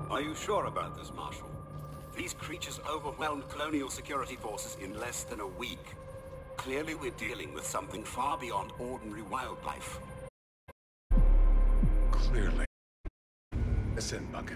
Are you sure about this, Marshal? These creatures overwhelmed colonial security forces in less than a week. Clearly we're dealing with something far beyond ordinary wildlife. Clearly. Listen, Bucket.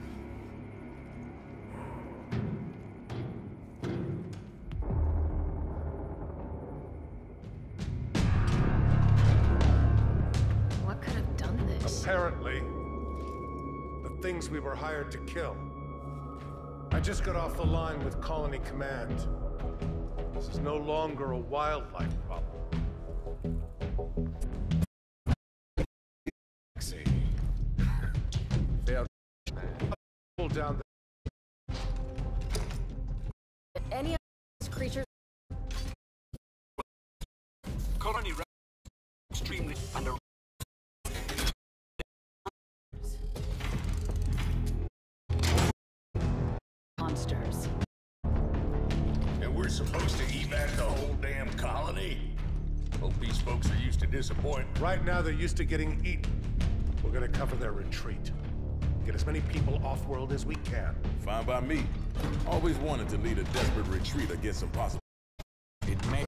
What could have done this? Apparently, the things we were hired to kill. I just got off the line with Colony Command. This is no longer a wildlife problem. See. They are pull down the Any of these creatures? Colony extremely under. Monsters. And we're supposed to evac the whole damn colony? Hope these folks are used to disappoint. Right now, they're used to getting eaten. We're gonna cover their retreat. Get as many people off-world as we can. Fine by me. Always wanted to lead a desperate retreat against impossible. It may.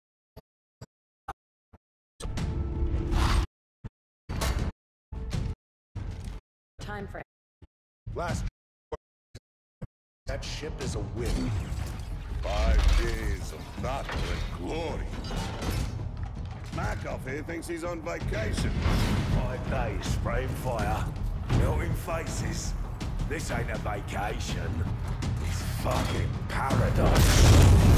Time frame. Last. That ship is a win. 5 days of battle and glory. Markov here thinks he's on vacation. 5 days spraying fire, melting faces. This ain't a vacation. It's fucking paradise.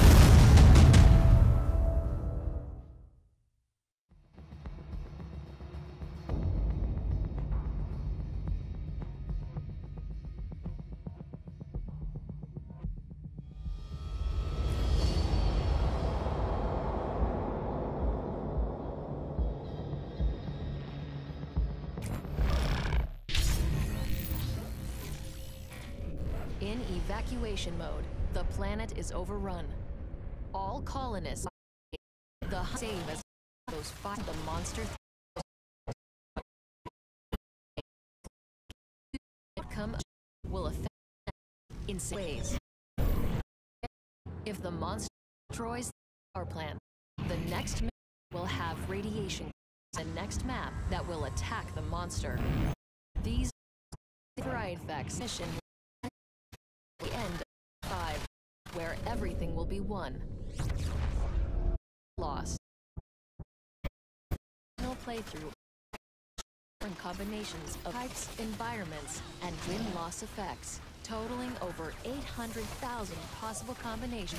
In evacuation mode, the planet is overrun. All colonists, the same as those fight the monster. Outcome will affect in ways. If the monster destroys our planet, the next map will have radiation. The next map that will attack the monster. These effects mission. The end of 5, where everything will be won. Lost. No playthrough. Different combinations of types, environments, and win-loss effects, totaling over 800,000 possible combinations.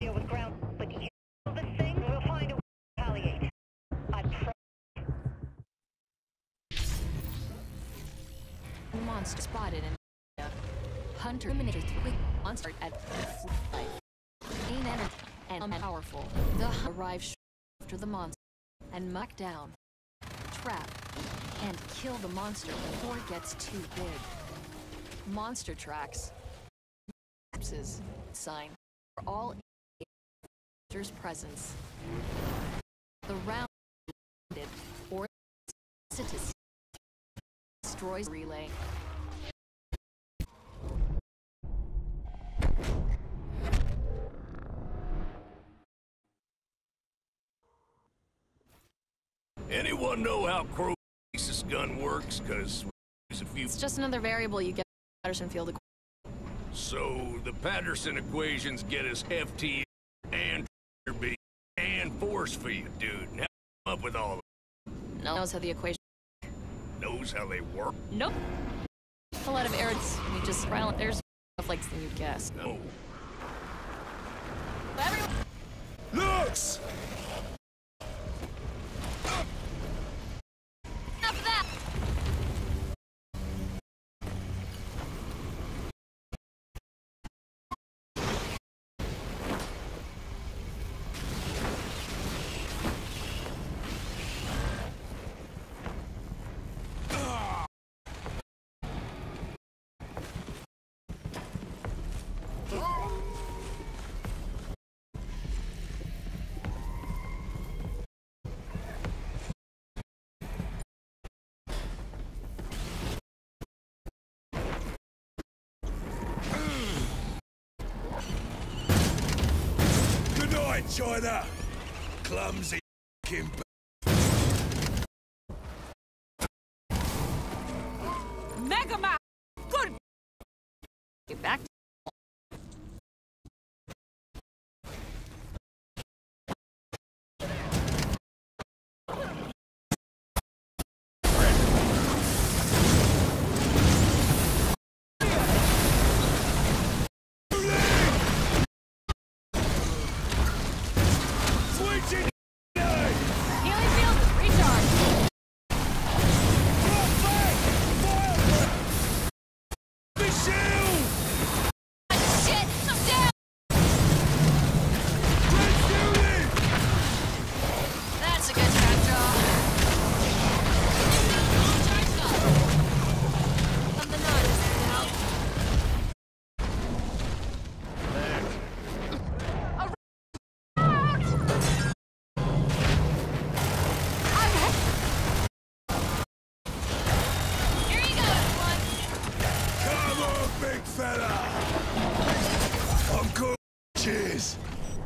deal with ground, but you know this thing, we'll find a way to retaliate. Monster spotted in Hunter eliminated quick monster at life. Gain energy and powerful. The arrive after the monster and muck down, trap, and kill the monster before it gets too big. Monster tracks. Sign for all monster's presence. The round or destroys relay. Anyone know how Croesus' gun works? Cause there's a few. It's just another variable you get in Patterson field equation. So the Patterson equations get us FT and B and force field, dude. Now come up with all of them. Knows how the equation. Knows how they work? Nope. A lot of errors. We just round. There's stuff like than you'd guess. No. Everyone. Looks! Enough of that. China! Clumsy f***ing Mega Man! Good! Get back to Cheers!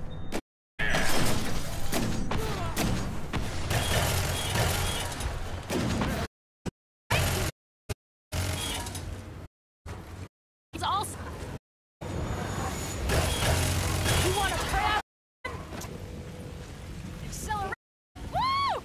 It's all. You want to put out? Accelerate! Woo!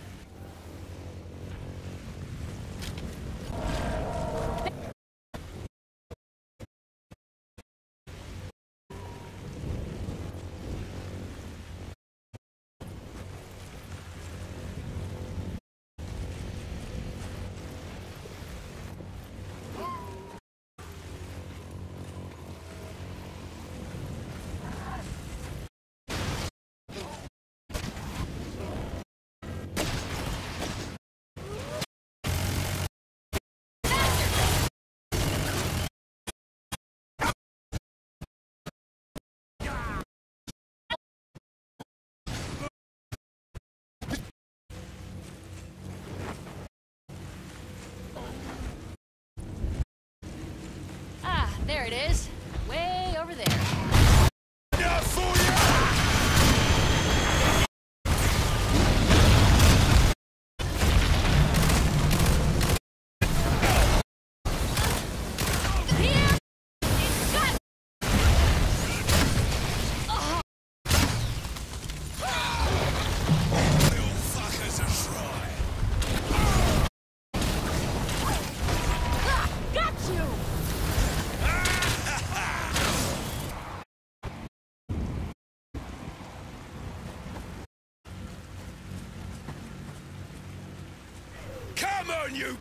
There it is. Way over there. down, you...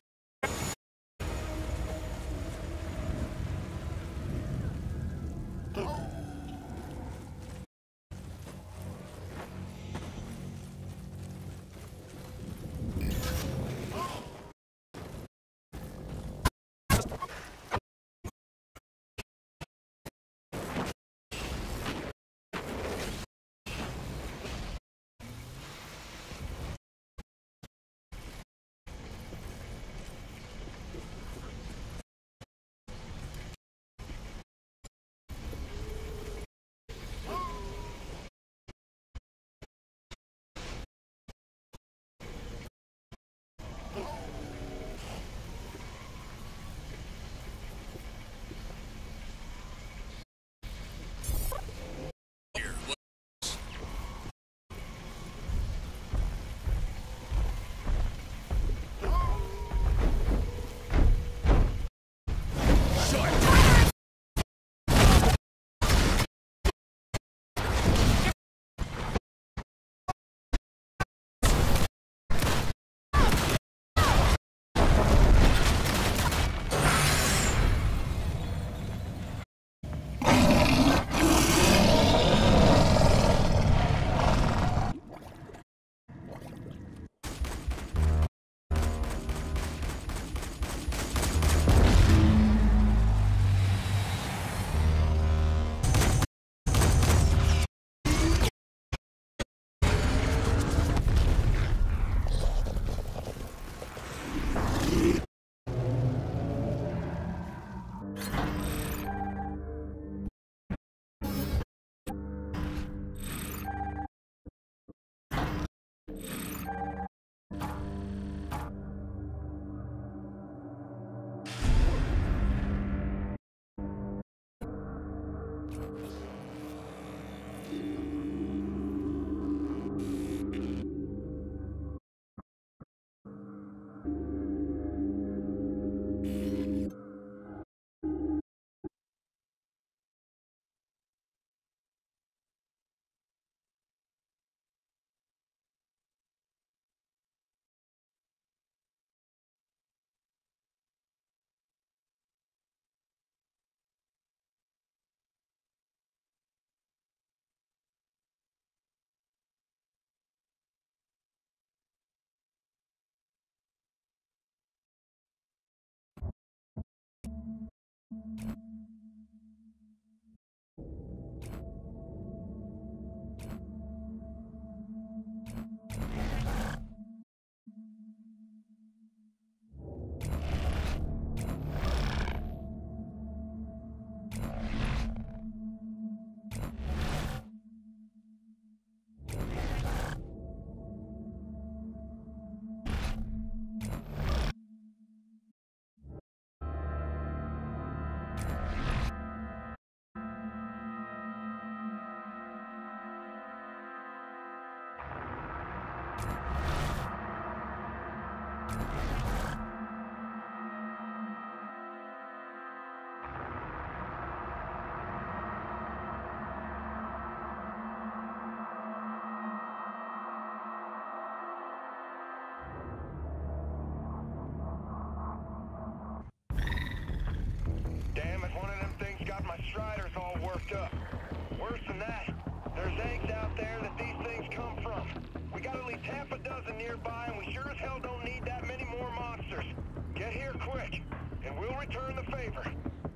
Striders all worked up. Worse than that, there's eggs out there that these things come from. We got at least half a dozen nearby, and we sure as hell don't need that many more monsters. Get here quick, and we'll return the favor.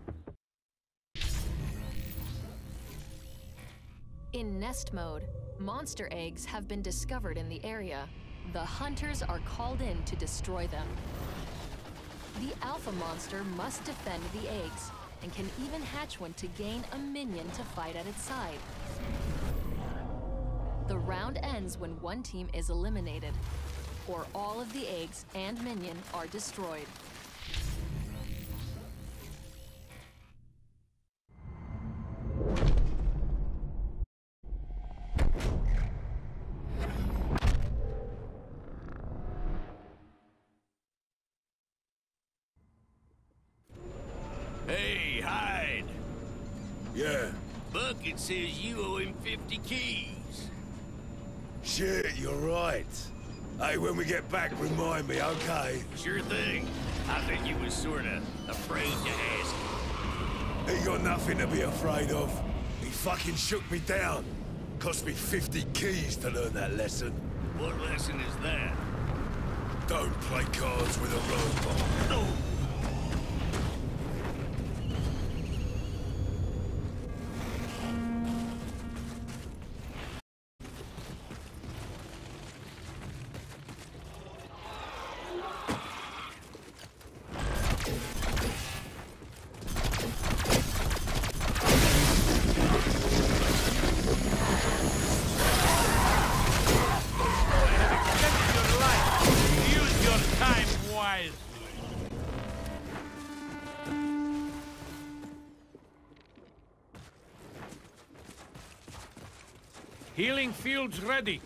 In nest mode, monster eggs have been discovered in the area. The hunters are called in to destroy them. The alpha monster must defend the eggs, and can even hatch one to gain a minion to fight at its side. The round ends when one team is eliminated, or all of the eggs and minion are destroyed. Hey, Hyde. Yeah. Bucket says you owe him 50 keys. Shit, you're right. Hey, when we get back, remind me, okay? Sure thing. I think you was sorta afraid to ask. He got nothing to be afraid of. He fucking shook me down. Cost me 50 keys to learn that lesson. What lesson is that? Don't play cards with a robot. No. Healing fields ready.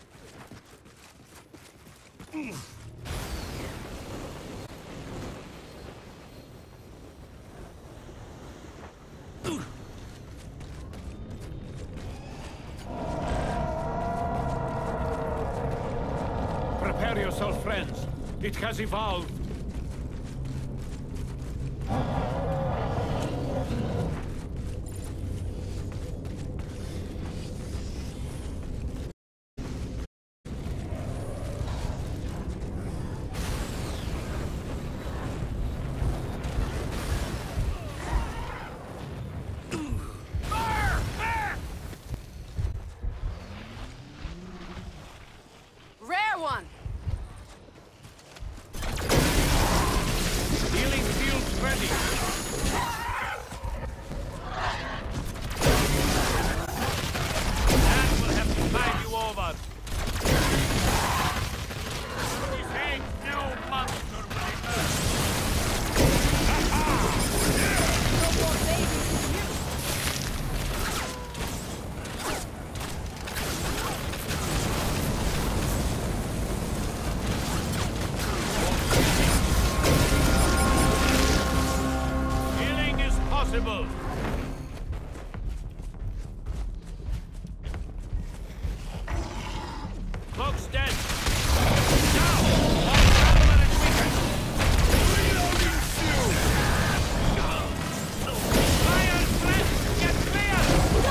Prepare yourself, friends. It has evolved. Rare one! Healing fields ready. That will have to tide you over. This ain't no monster will emerge. No more babies for you! Healing is possible. Cloak's dead. Now, all traveler is weakened. Fire, friends, get clear!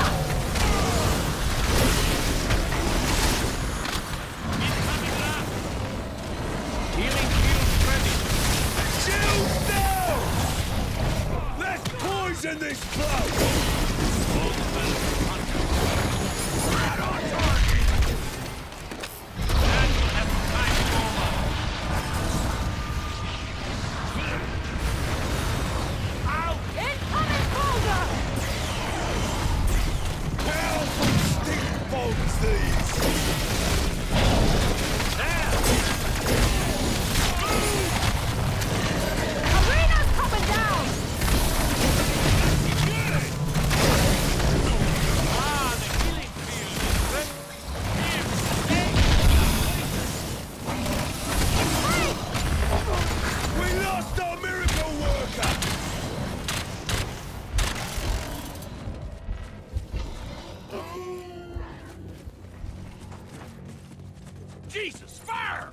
Incoming blast. Healing shields ready. Shield down! Let's poison this place! Incoming folder! Powerful stink bombs, these! Arena's coming down! The healing field is ready. We lost our miracle worker! Jesus, fire!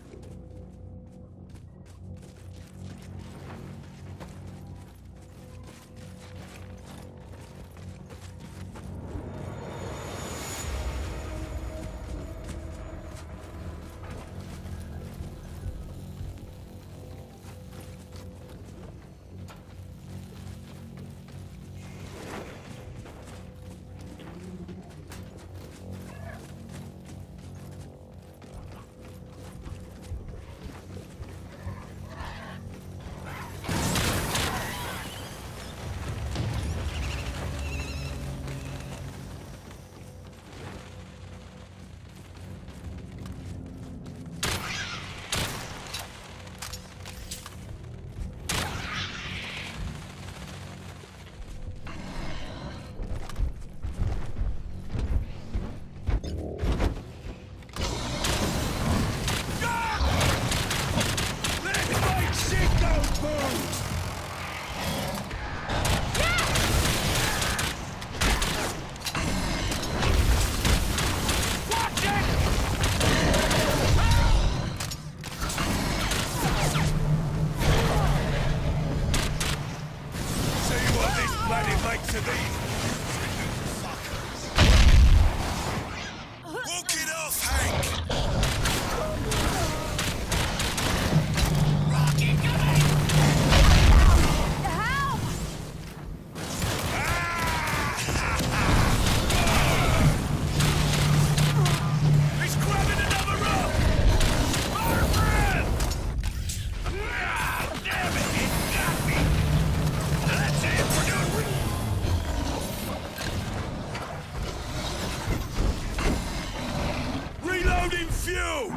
Loading fuel!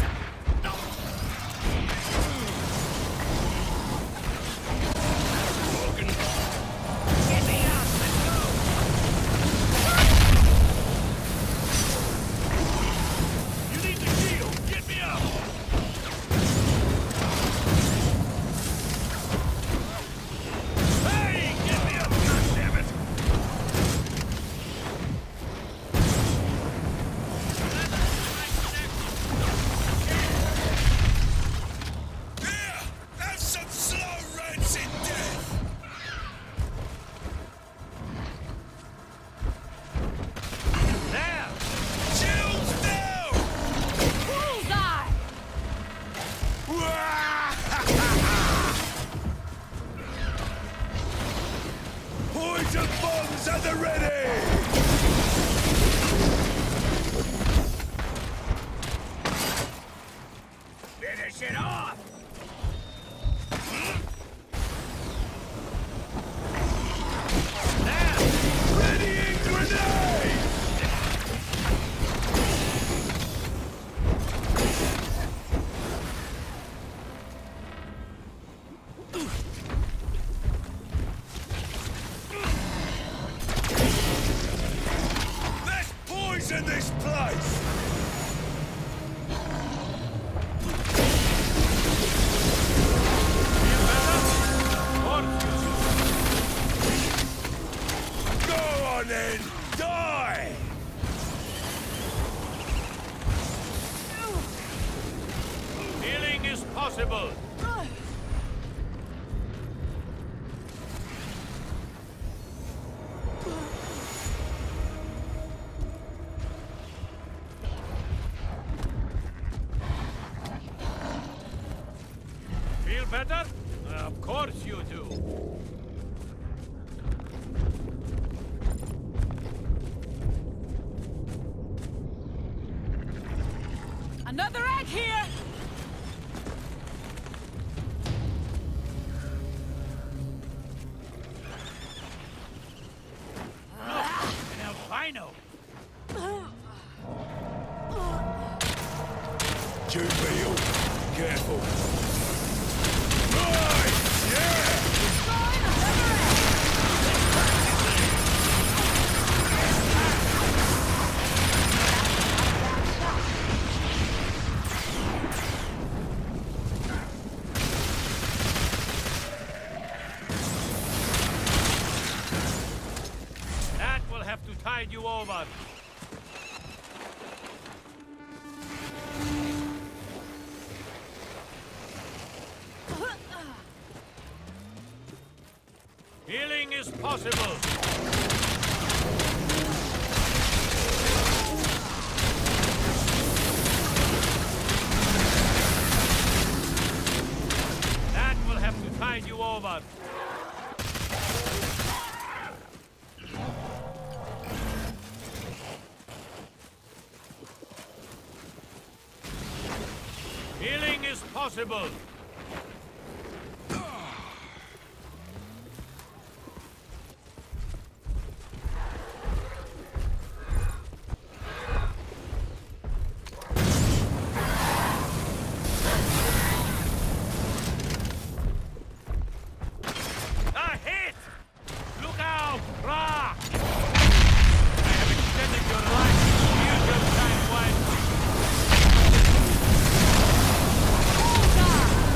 Get me up! Let's go! You need the shield! Get me up! Hey! Get me up! God damn it! Here! Have some slow rancid death! There! Shields down! Bullseye! Poison bombs at the ready! Finish it off! There! Readying grenade! Let's poison this place! Go on then! Die! Healing is possible! Feel better? Of course you do. Another egg here! An albino! Juvenile, careful. Right! Yeah! That will have to tide you over. Healing is possible. That will have to tide you over. Healing is possible. A hit! Look out! Rah! I have extended your life. Use your time wisely. Bullseye!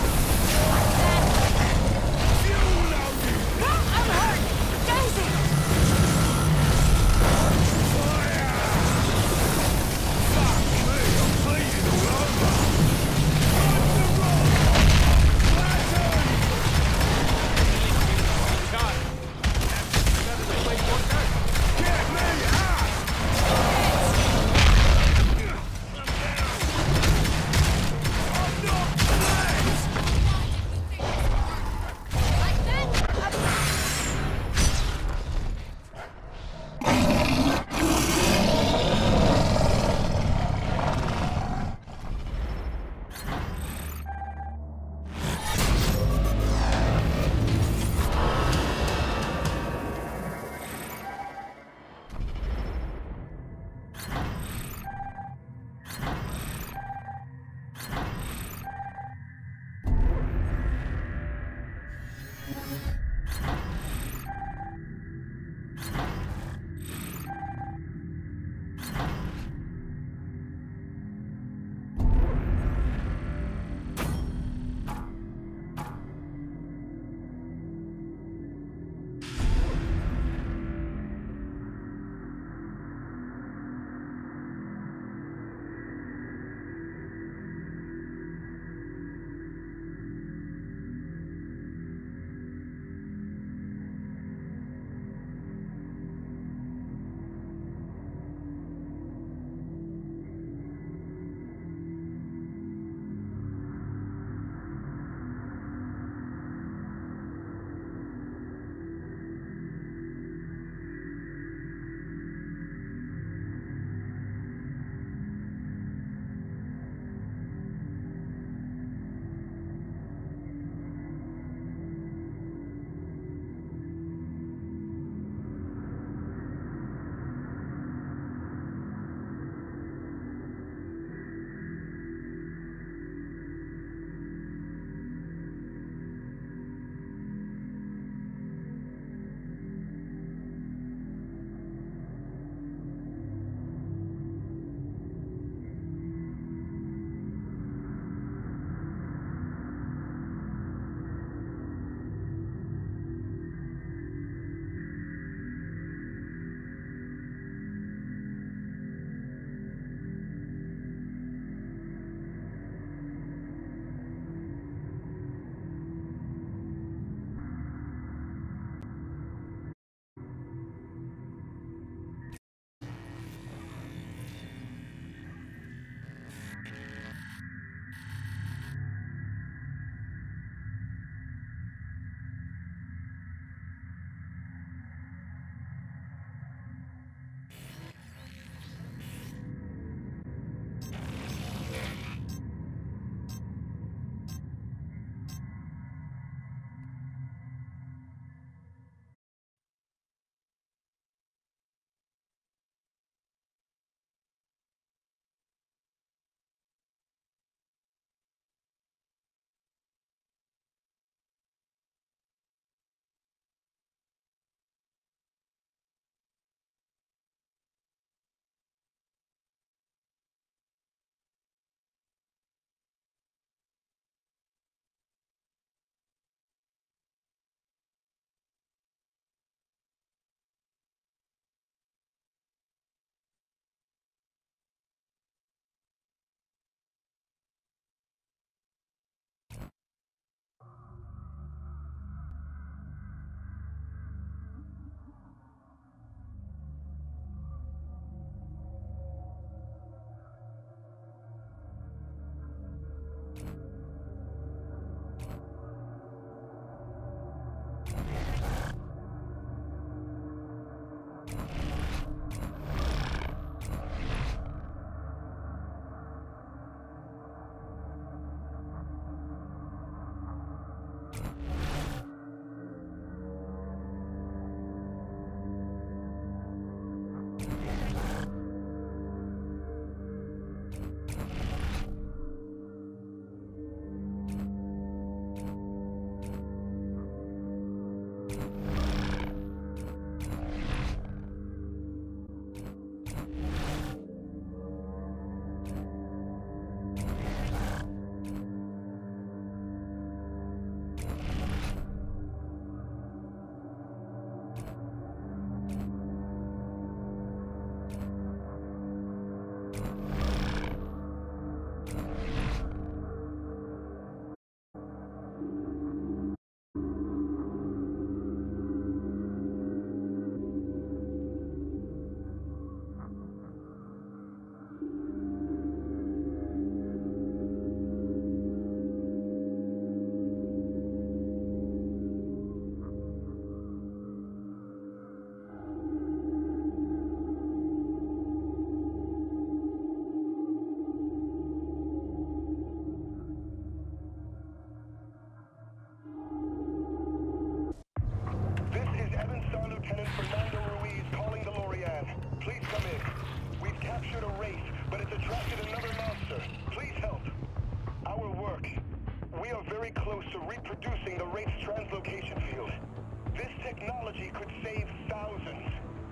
accessing the Wraith's translocation field. This technology could save thousands.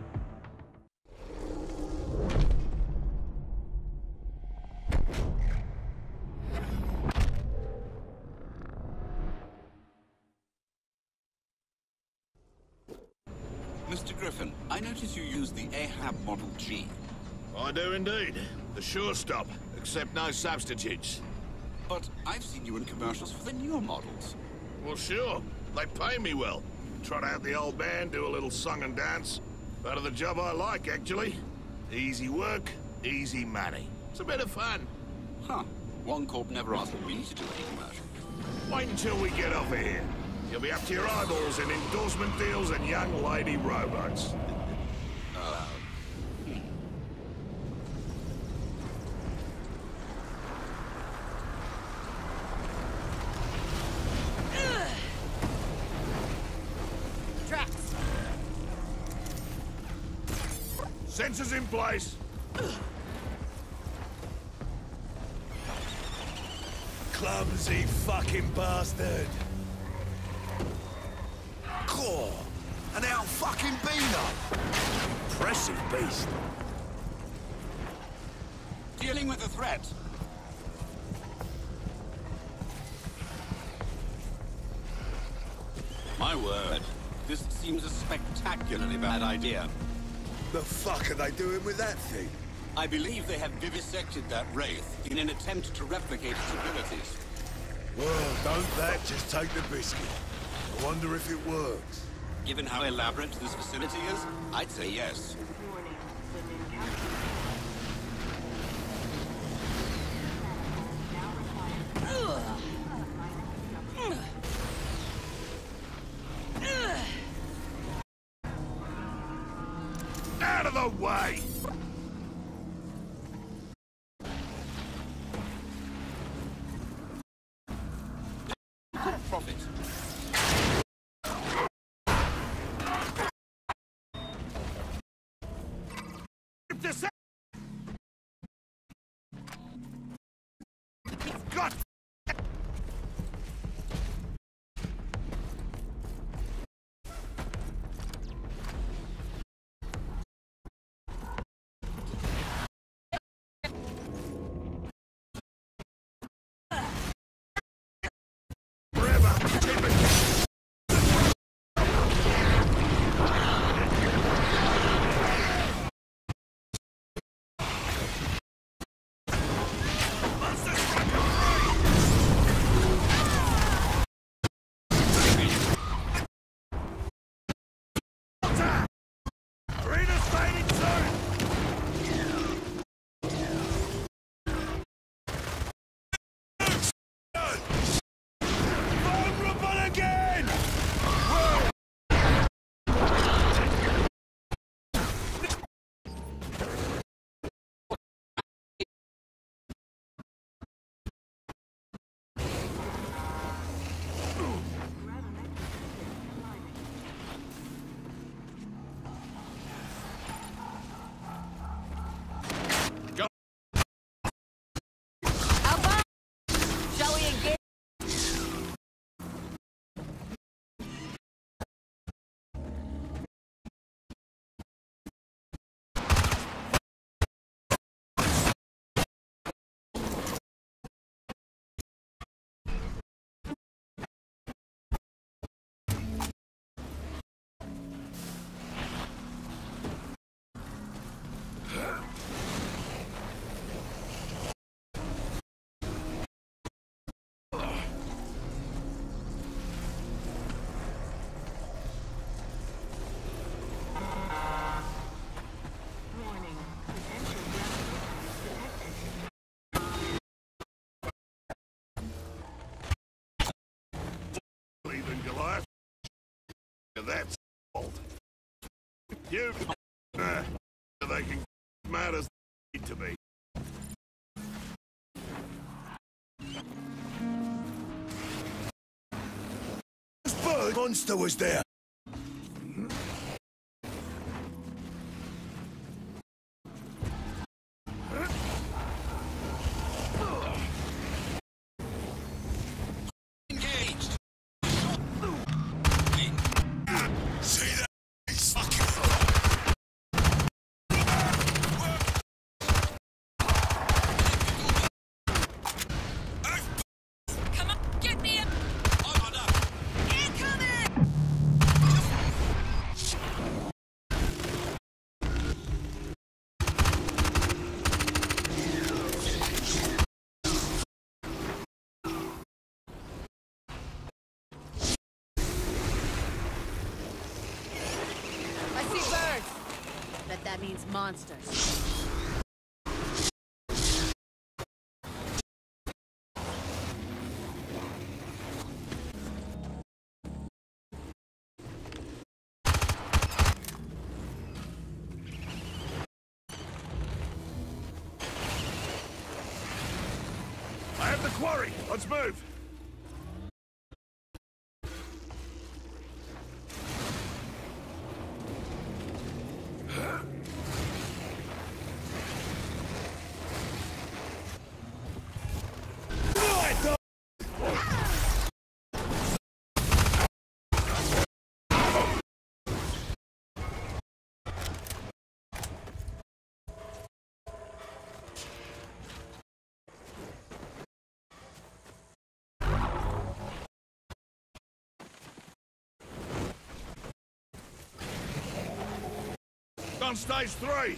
Mr. Griffin, I notice you use the Ahab Model G. I do indeed. The sure stop, except no substitutes. But I've seen you in commercials for the newer models. Well, sure. They pay me well. Trot out the old band, do a little song and dance. Part of the job I like, actually. Easy work, easy money. It's a bit of fun. Huh. One Corp never asked me to do any commercial. Wait until we get off of here. You'll be up to your eyeballs in endorsement deals and young lady robots. Tracks. Sensors in place. Clumsy fucking bastard. Core. An out fucking beano. Impressive beast. Dealing with a threat. My word. This seems a spectacularly bad idea. The fuck are they doing with that thing? I believe they have vivisected that Wraith in an attempt to replicate its abilities. Well, don't that just take the biscuit? I wonder if it works. Given how elaborate this facility is, I'd say yes. Out of the way! Profit. This got that's fault. You they can mad as they need to be. This bird monster was there. Engaged. That means monsters. I have the quarry. Let's move. On stage 3.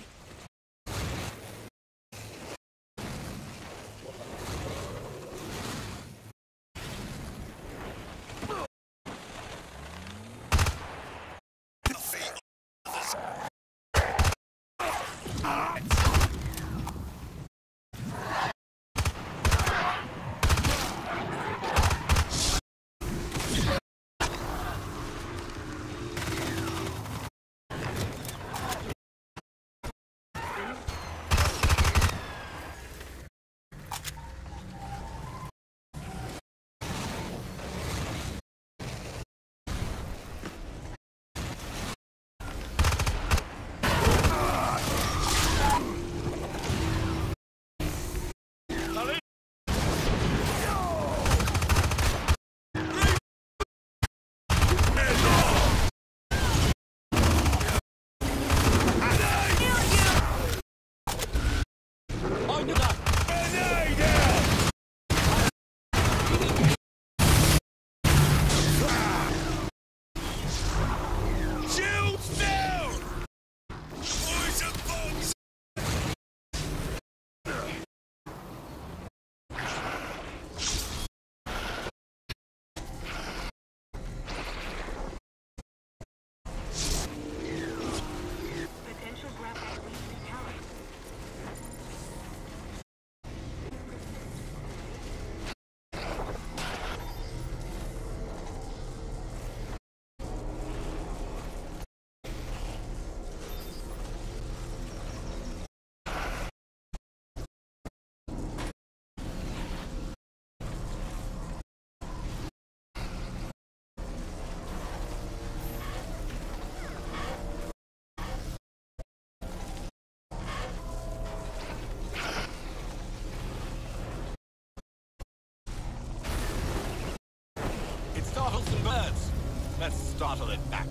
Startle some birds. Let's startle it back.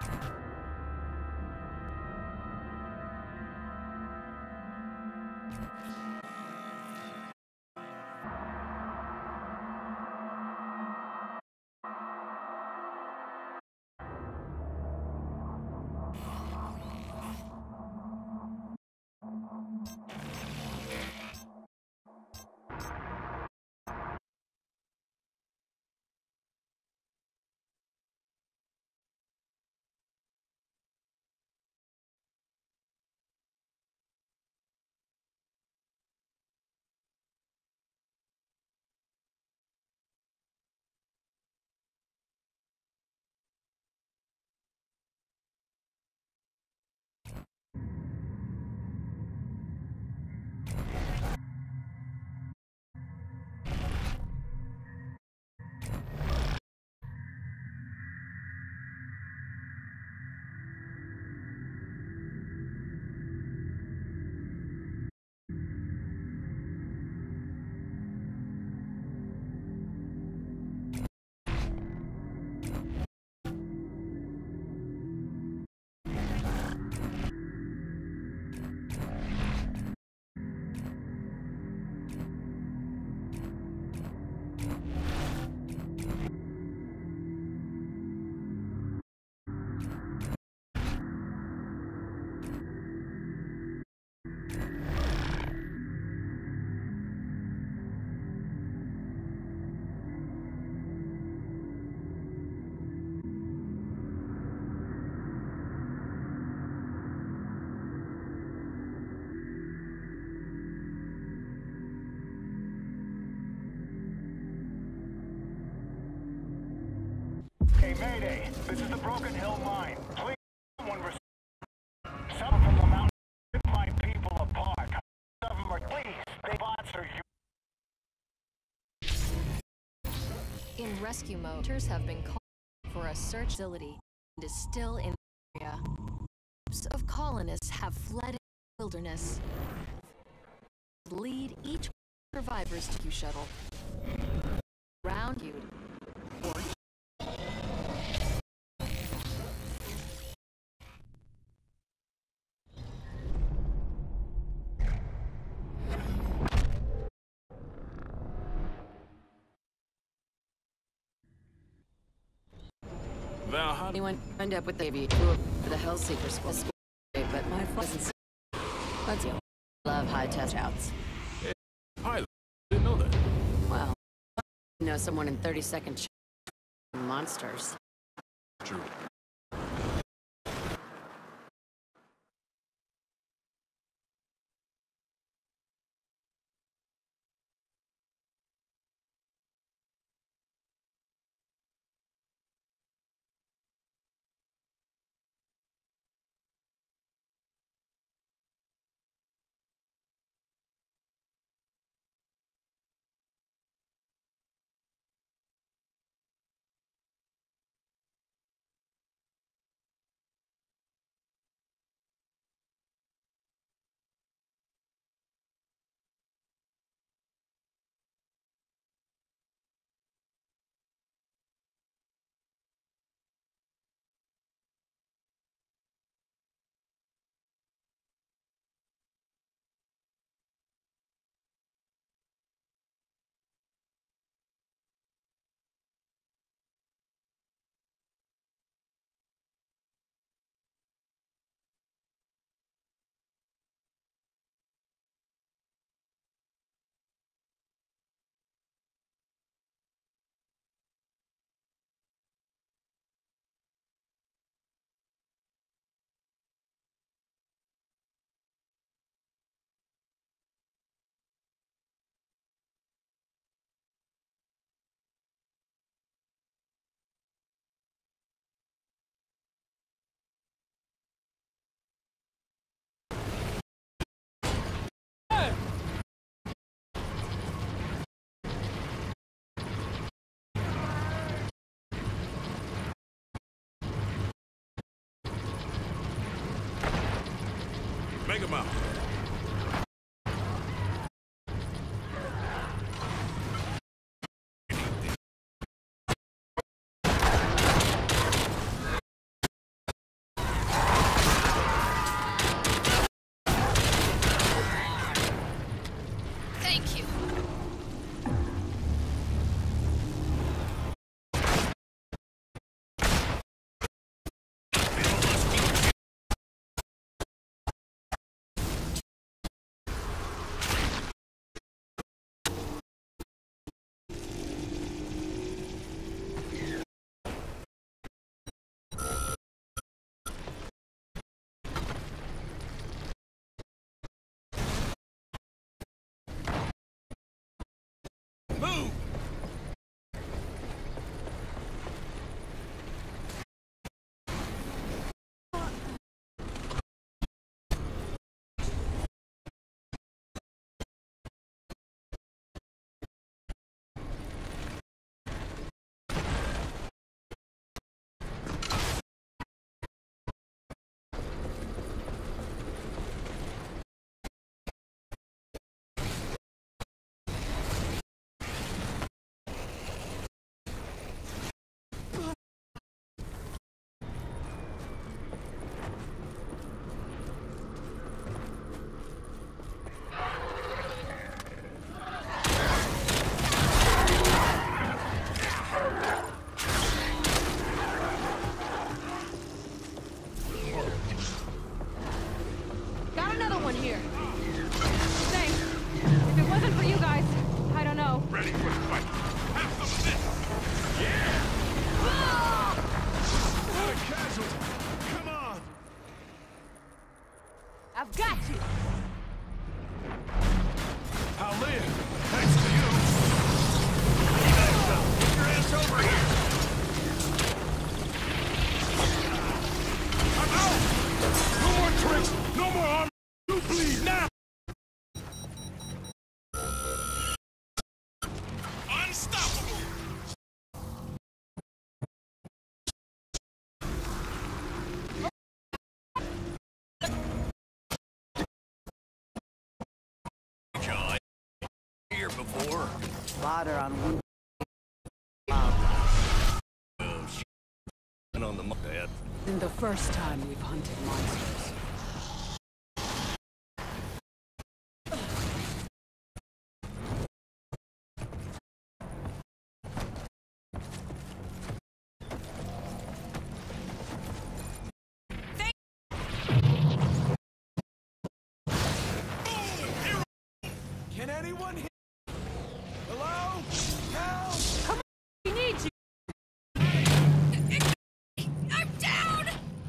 Hey, Mayday. This is the Broken Hill Mine. Please, someone some from the mountain rip my people apart. Some of them are please. They sponsor you. In rescue mode, motors have been called for a search facility and is still in the area. Groups of colonists have fled in the wilderness. Lead each survivors to shuttle. Round you. Or Val, how do Anyone end up with the Hellseeker School, but my wasn't. Let's go. Love high test outs. pilot? Didn't know that. Well, I know someone in 30-second monsters. True. Make him out. Water on one. And on the dad. Isn't the first time we've hunted monsters. Can anyone hear? Hello? Help! Come on, we need you. I'm down.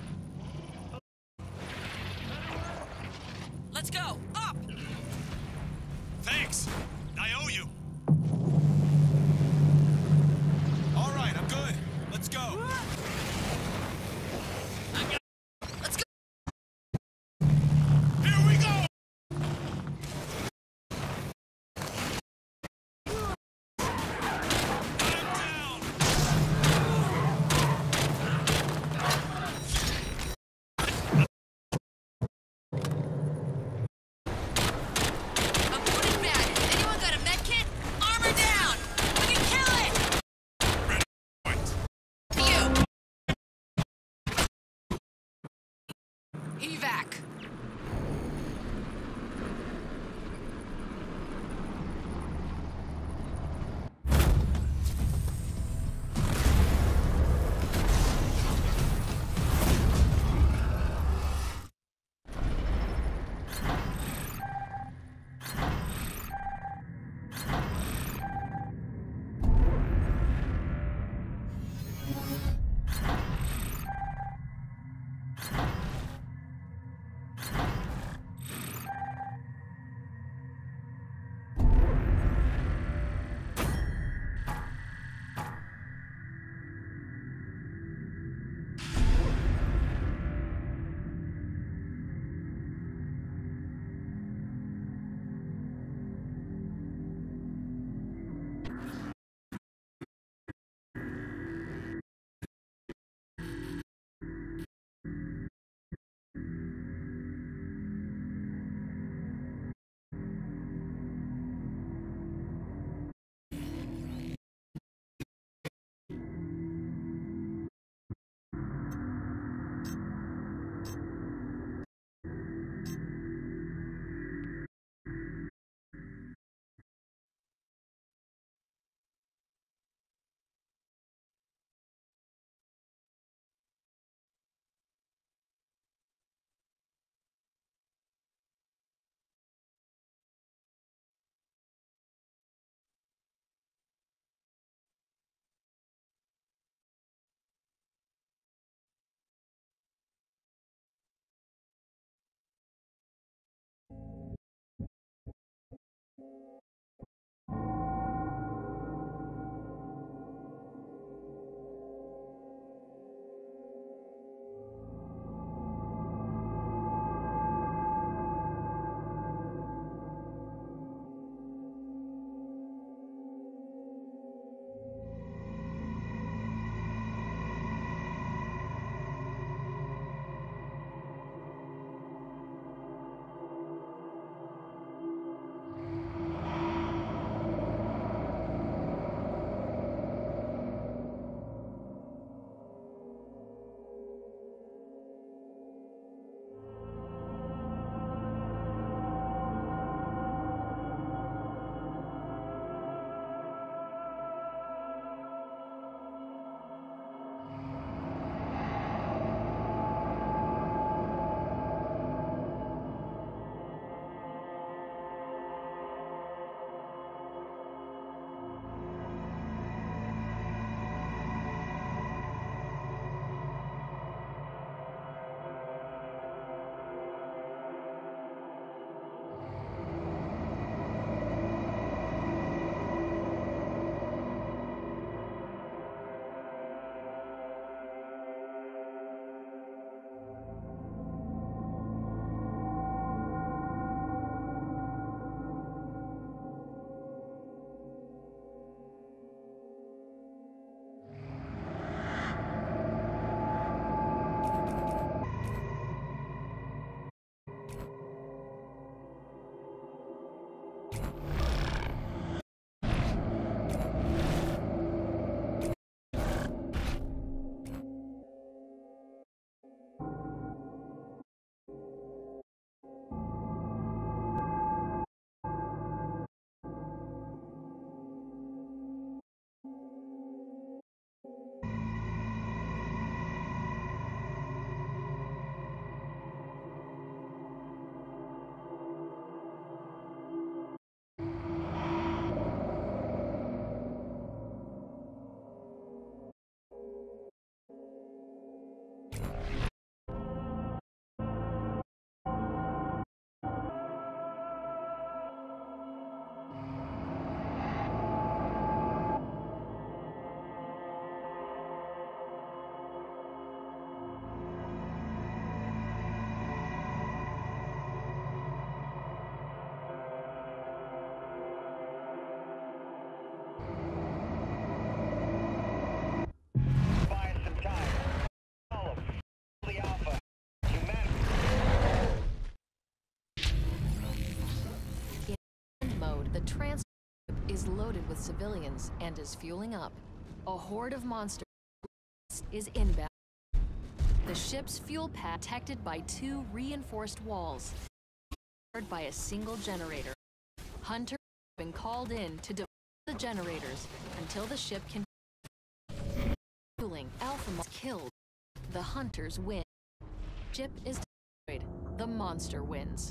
Let's go up. Thanks. I owe you. All right, I'm good. Let's go. Let's go. Here we go. I'm putting back. Anyone got a med kit? Armor down. We can kill it. You. Evac. transport ship is loaded with civilians and is fueling up. A horde of monsters is inbound. The ship's fuel pad protected by 2 reinforced walls, powered by a single generator. Hunters have been called in to defend the generators until the ship can fueling. Alpha killed. The hunters win. Ship is destroyed. The monster wins.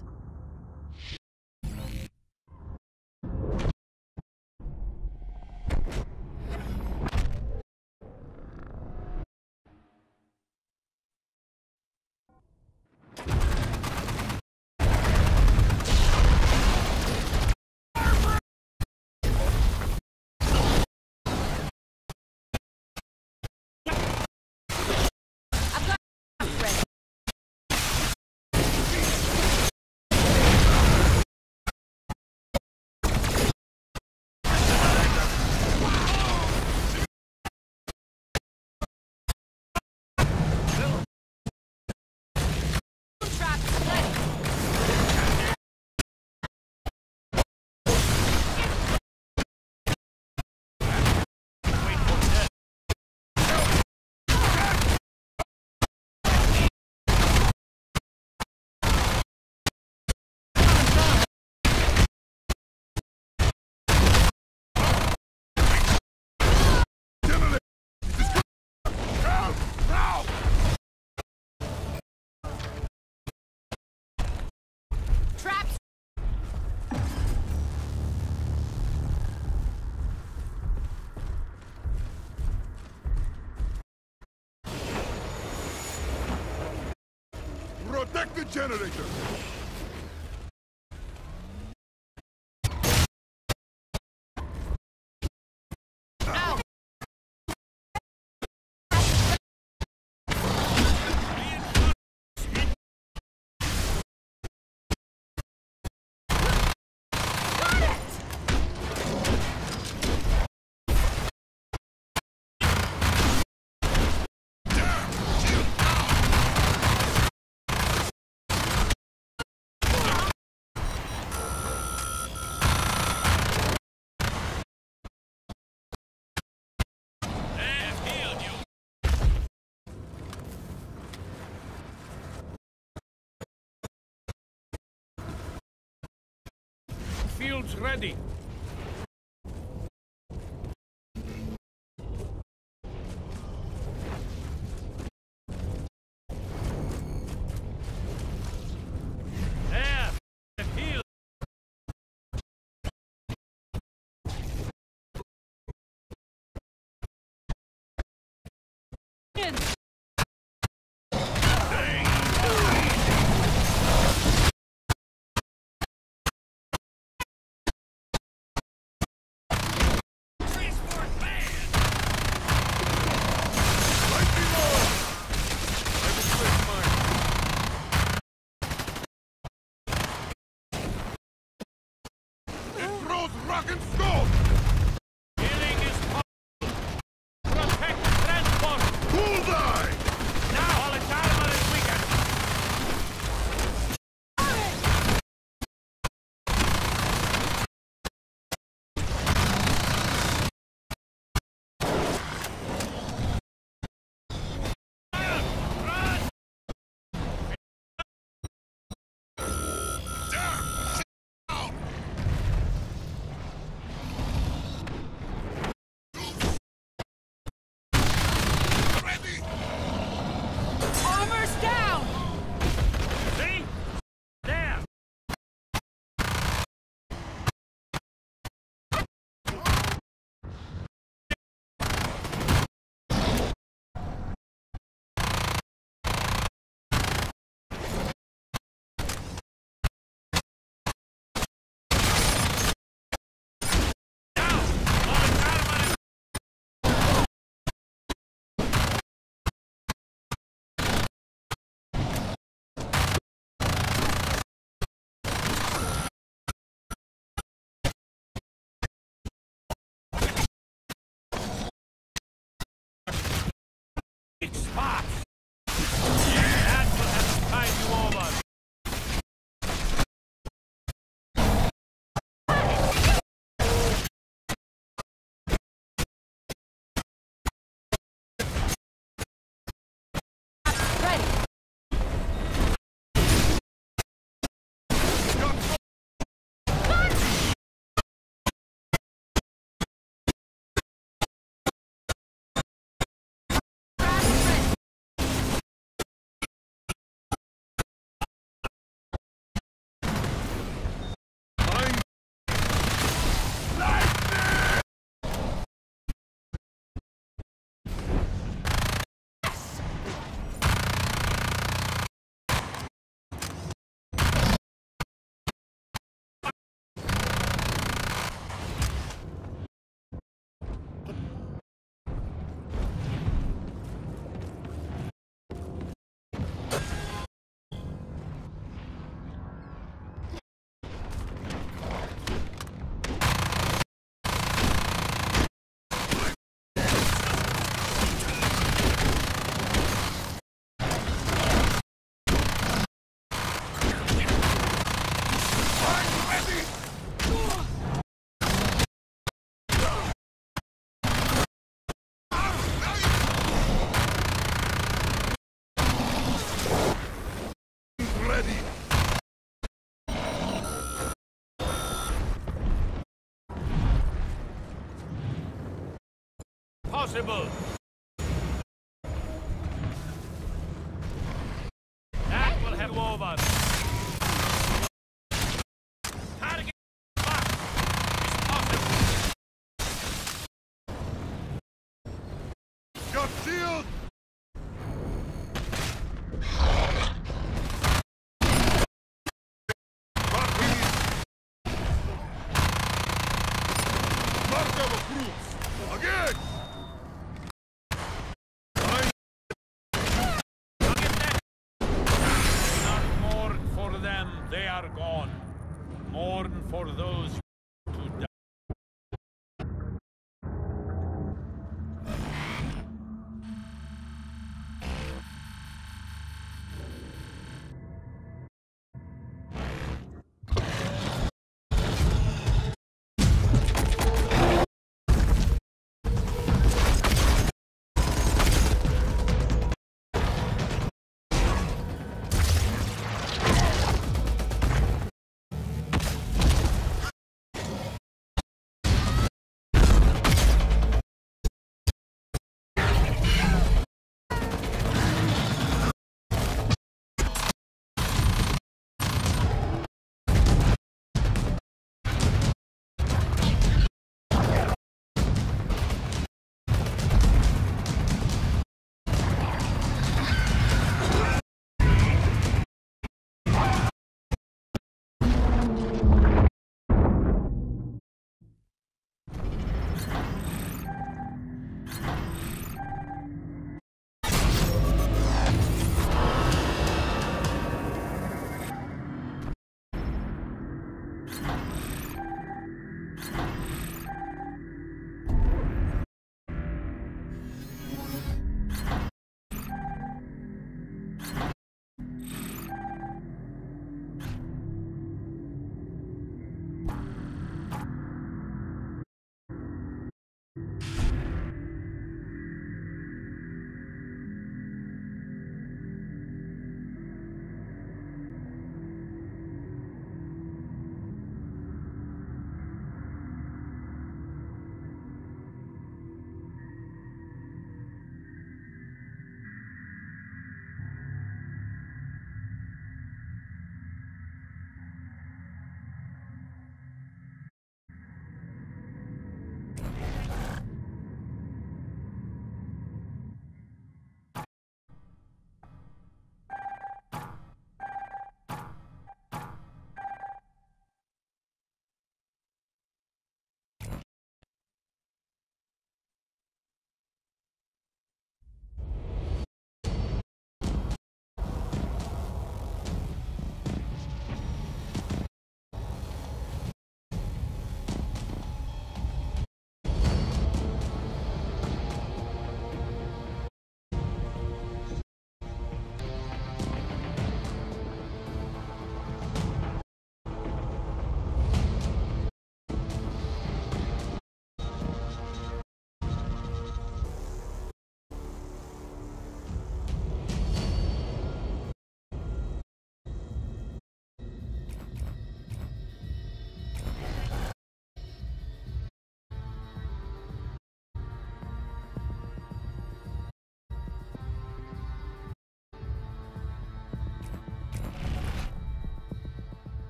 Protect the generator! Field's ready. possible. That will have over. Target back is possible. Got shield! Again! Not mourn for them, they are gone. Mourn for those